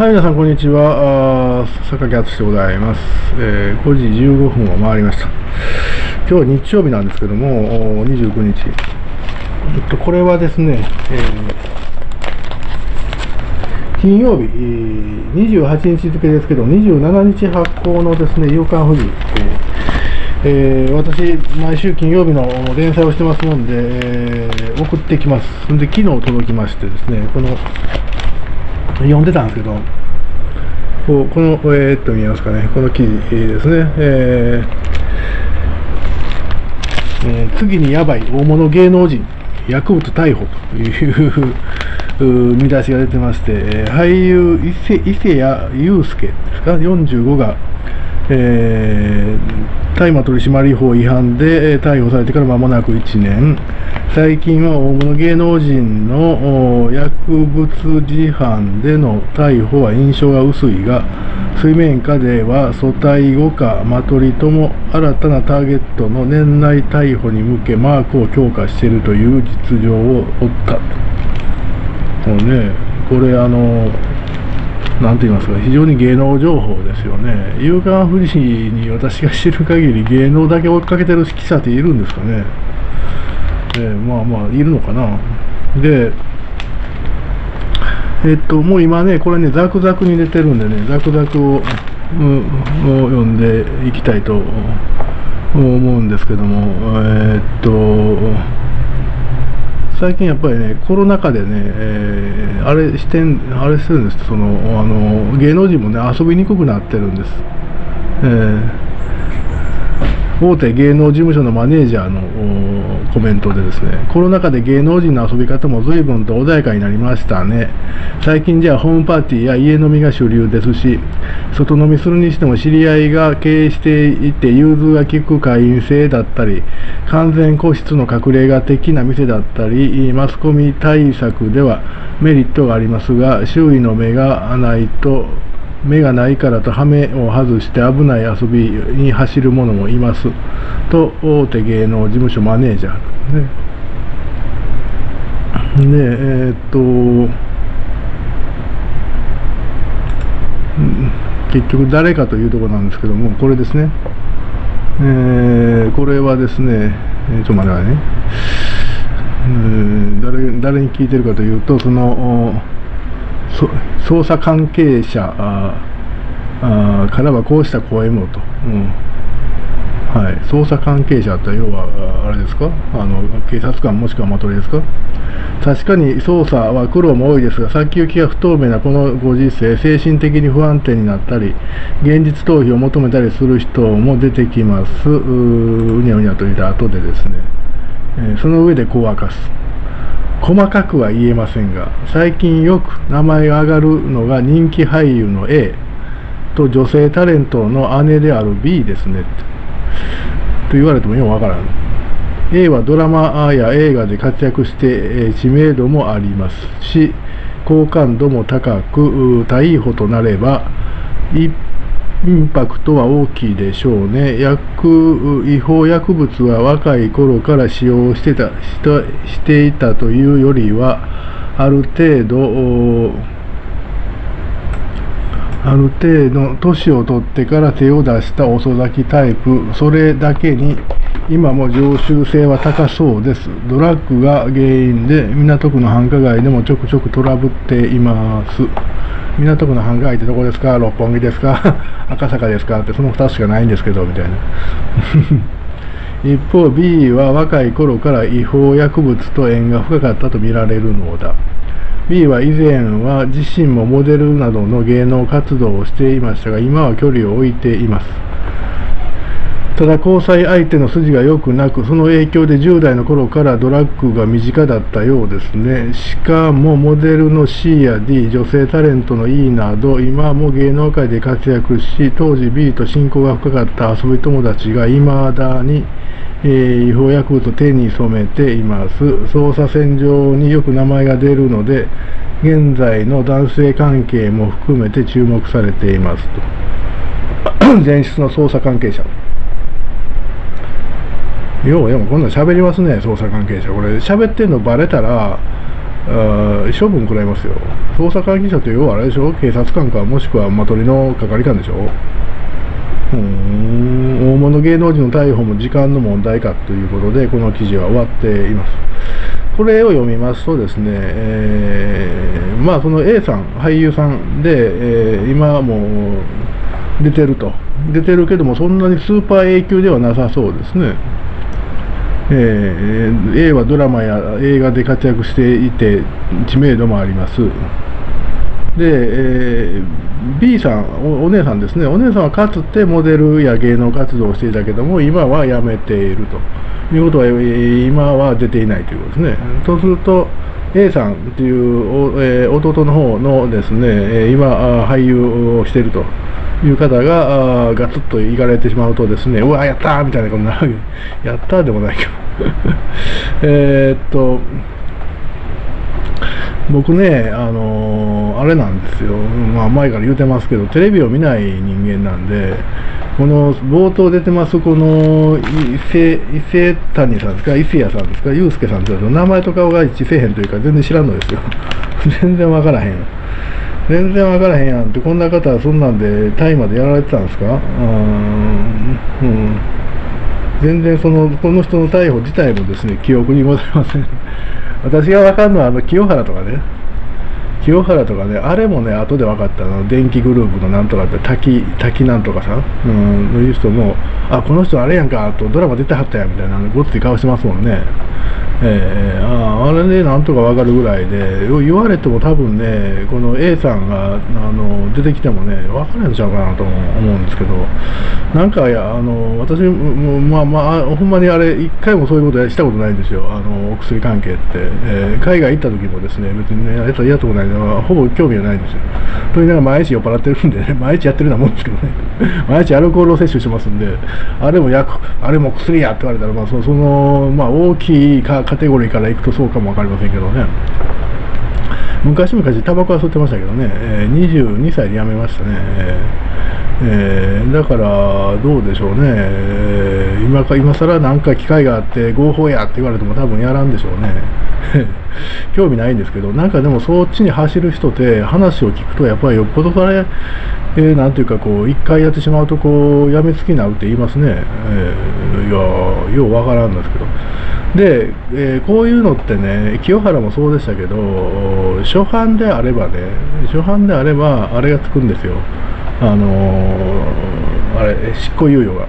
はい、皆さん、こんにちは。榊敦でございます。5時15分を回りました。今日は日曜日なんですけども、29日。これはですね、金曜日、28日付ですけど、27日発行のですね、夕刊フジ。私、毎週金曜日の連載をしてますもんで、送ってきます。で、昨日届きましてですね、読んでたんですけど、この、見えますかね、この記事ですね、次にやばい大物芸能人、薬物逮捕という見出しが出てまして、俳優伊勢谷友介ですか、45が、大麻取締法違反で逮捕されてから間もなく1年、最近は大物芸能人の薬物事犯での逮捕は印象が薄いが、水面下では組対5課、マトリとも新たなターゲットの年内逮捕に向けマークを強化しているという実情を追った。もうね、これなんて言いますか、非常に芸能情報ですよね。夕刊フジに私が知る限り芸能だけ追いかけてる記者っているんですかね。まあまあいるのかな。で、もう今ね、これね、ザクザクに出てるんでね、ザクザクを読んでいきたいと思うんですけども、最近やっぱりね、コロナ禍でね、あれしてるんです。芸能人もね、遊びにくくなってるんです。大手芸能事務所のマネージャーのコメントでですね、コロナ禍で芸能人の遊び方も随分と穏やかになりましたね。最近じゃホームパーティーや家飲みが主流ですし、外飲みするにしても知り合いが経営していて融通が利く会員制だったり、完全個室の隠れ家的な店だったり、マスコミ対策ではメリットがありますが、周囲の目がないからとハメを外して危ない遊びに走る者もいますと大手芸能事務所マネージャーね。結局誰かというところなんですけども、これですね、これはですね、ちょっと待ってくださいね。誰に聞いてるかというと、捜査関係者からはこうした声もと、はい、捜査関係者って要はあれですか、警察官もしくはマトリですか。確かに捜査は苦労も多いですが、先行きが不透明なこのご時世、精神的に不安定になったり、現実逃避を求めたりする人も出てきます。うにゃうにゃと言った後でですね、その上でこう明かす。細かくは言えませんが、最近よく名前が上がるのが人気俳優の A と女性タレントの姉である B ですねと言われてもよくわからない。A はドラマや映画で活躍して知名度もありますし、好感度も高く、逮捕となればインパクトは大きいでしょうね。違法薬物は若い頃から使用していたというよりは、ある程度年を取ってから手を出した遅咲きタイプ。それだけに今も常習性は高そうです。ドラッグが原因で港区の繁華街でもちょくちょくトラブっています。港区の繁華街ってどこですか？六本木ですか？赤坂ですか？って、その2つしかないんですけどみたいな。一方 B は若い頃から違法薬物と縁が深かったと見られるのだ。B は以前は自身もモデルなどの芸能活動をしていましたが、今は距離を置いています。ただ交際相手の筋が良くなく、その影響で10代の頃からドラッグが身近だったようですね。しかもモデルの C や D、女性タレントの E など、今も芸能界で活躍し、当時 B と親交が深かった遊び友達が未だに違法薬物を手に染めています。捜査線上によく名前が出るので、現在の男性関係も含めて注目されていますと。前室の捜査関係者。でもこんなん喋りますね、捜査関係者。これ喋ってんのバレたら処分食らいますよ。捜査関係者というのはあれでしょ、警察官かもしくはマトリの係官でしょ。大物芸能人の逮捕も時間の問題かということで、この記事は終わっています。これを読みますとですね、まあその A さん、俳優さんで、今もう出てるけども、そんなにスーパー A 級ではなさそうですね。A はドラマや映画で活躍していて知名度もあります。で、B さん、お姉さんですね。お姉さんはかつてモデルや芸能活動をしていたけども、今は辞めているということは、今は出ていないということですね。そうすると、A さんという、弟の方のですね、今、俳優をしているという方がガツッといかれてしまうとですね、うわ、やったーみたいなことになる。やったーでもないけど。僕ね、あれなんですよ、まあ、前から言うてますけど、テレビを見ない人間なんで、この冒頭出てます、この伊勢谷さんですか、伊勢谷さんですか、祐介さんって名前と顔が一致せえへんというか、全然知らんのですよ。全然わからへん。全然わからへんやんって、こんな方はそんなんで、タイまでやられてたんですか。全然この人の逮捕自体もですね、記憶にございません。私が分かるのは清原とかね、あれもね、後で分かったの、電気グループのなんとかって、滝なんとかさん、のいう人も、あ、この人あれやんかと、ドラマ出てはったやんみたいな、ごっつい顔してますもんね。あれでなんとか分かるぐらいで、言われても多分ね、この A さんが出てきてもね、分からんちゃうかなと思うんですけど、なんか私も、ほんまにあれ、一回もそういうことしたことないんですよ、お薬関係って。海外行った時もですね、別にね、やったことないのは、ほぼ興味はないんですよ。と言いながら毎日酔っ払ってるんでね、毎日やってるようなもんですけどね、毎日アルコールを摂取してますんで、あれも薬やって言われたら、大きいカテゴリーからいくとそうかも分かりませんけどね。昔タバコは吸ってましたけどね、22歳で辞めましたね。だからどうでしょうね、今更なんか機会があって合法やって言われても多分やらんでしょうね。興味ないんですけど、なんかでもそっちに走る人って話を聞くとやっぱりよっぽどそれ、なんていうかこう一回やってしまうとこうやめつきになるって言いますね。いやようわからんですけど。で、こういうのってね、清原もそうでしたけど、初犯であればあれがつくんですよ。執行猶予が。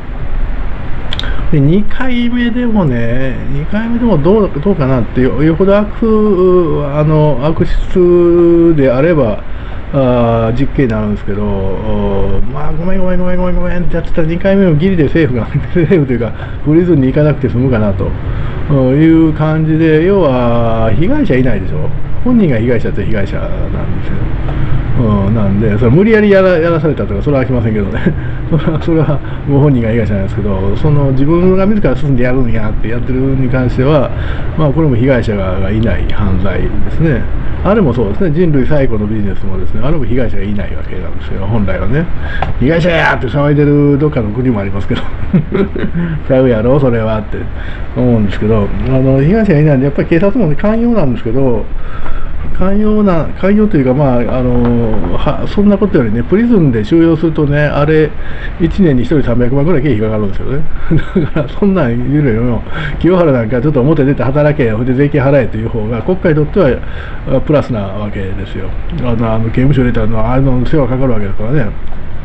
で2回目でもどうかなって、よほど悪質であれば実刑になるんですけど、ごめんってやってたら2回目もギリでセーフというか、フリーズンに行かなくて済むかなという感じで、要は被害者いないでしょ、本人が被害者って被害者なんですよ。なんで、それ無理やりやらされたとか、それは来ませんけどね、それはご本人が被害者なんですけど、自分が自ら進んでやるんやってやってるに関しては、これも被害者がいない犯罪ですね。あれもそうですね、人類最古のビジネスもですね、あれも被害者がいないわけなんですよ、本来はね。被害者やって騒いでるどっかの国もありますけど、ちゃうやろ、それはって思うんですけど、被害者がいないんで、やっぱり警察も寛容なんですけど、寛容というか、そんなことよりね、プリズンで収容するとね、あれ、1年に1人300万ぐらい経費かかるんですよね。だから、そんなん言うよりも、清原なんかちょっと表出て働け、それで税金払えという方が、国家にとってはプラスなわけですよ。刑務所入れたら、世話かかるわけですからね。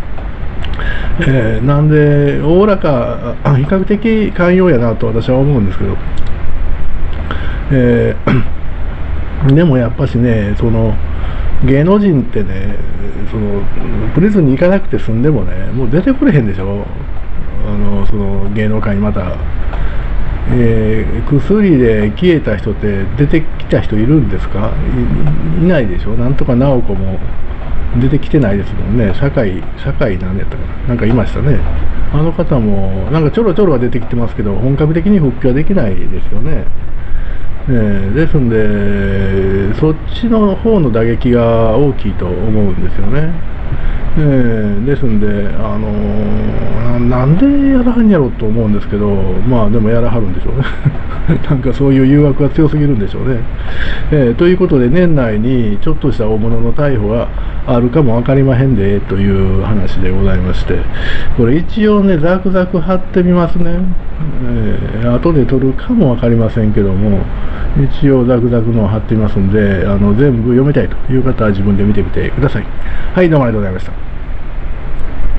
なんで、おおらか、比較的寛容やなと私は思うんですけど。でもやっぱしね、芸能人ってね、プリズンに行かなくて済んでもね、もう出てくれへんでしょ、芸能界にまた。薬で消えた人って出てきた人いるんですか？いないでしょ。なんとか直子も出てきてないですもんね。堺何やったかな、なんかいましたね。あの方もなんかちょろちょろは出てきてますけど、本格的に復帰はできないですよね。ですんで、そっちの方の打撃が大きいと思うんですよね。 ですんで、なんでやらはんやろと思うんですけど、まあでもやらはるんでしょうね。なんかそういう誘惑が強すぎるんでしょうね。ということで、年内にちょっとした大物の逮捕があるかも分かりまへんでという話でございまして、これ一応ね、ザクザク貼ってみますね。後で撮るかも分かりませんけども、一応ザクザクのを貼ってみますんで、全部読みたいという方は自分で見てみてください。はい、どうもありがとうございました。